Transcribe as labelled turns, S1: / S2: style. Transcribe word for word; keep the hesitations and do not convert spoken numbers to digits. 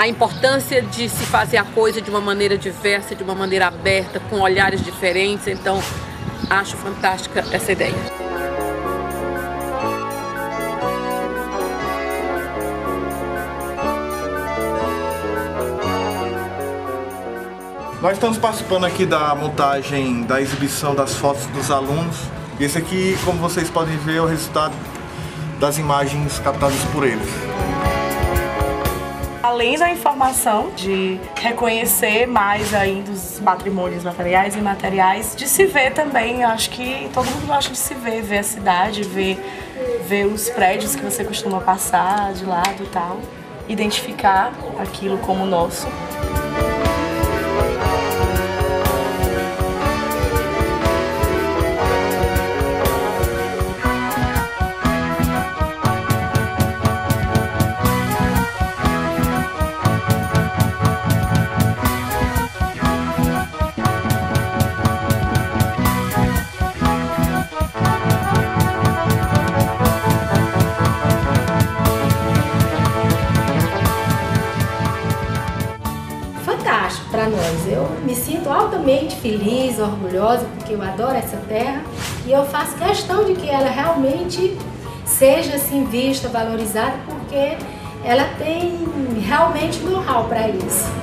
S1: a importância de se fazer a coisa de uma maneira diversa, de uma maneira aberta, com olhares diferentes. Então, acho fantástica essa ideia.
S2: Nós estamos participando aqui da montagem da exibição das fotos dos alunos. Esse aqui, como vocês podem ver, é o resultado das imagens captadas por eles.
S3: Além da informação, de reconhecer mais ainda os patrimônios materiais e imateriais, de se ver também, eu acho que todo mundo gosta de se ver, ver a cidade, ver, ver os prédios que você costuma passar de lado e tal, identificar aquilo como nosso.
S4: Fantástico para nós. Eu me sinto altamente feliz, orgulhosa, porque eu adoro essa terra e eu faço questão de que ela realmente seja assim vista, valorizada, porque ela tem realmente know-how para isso.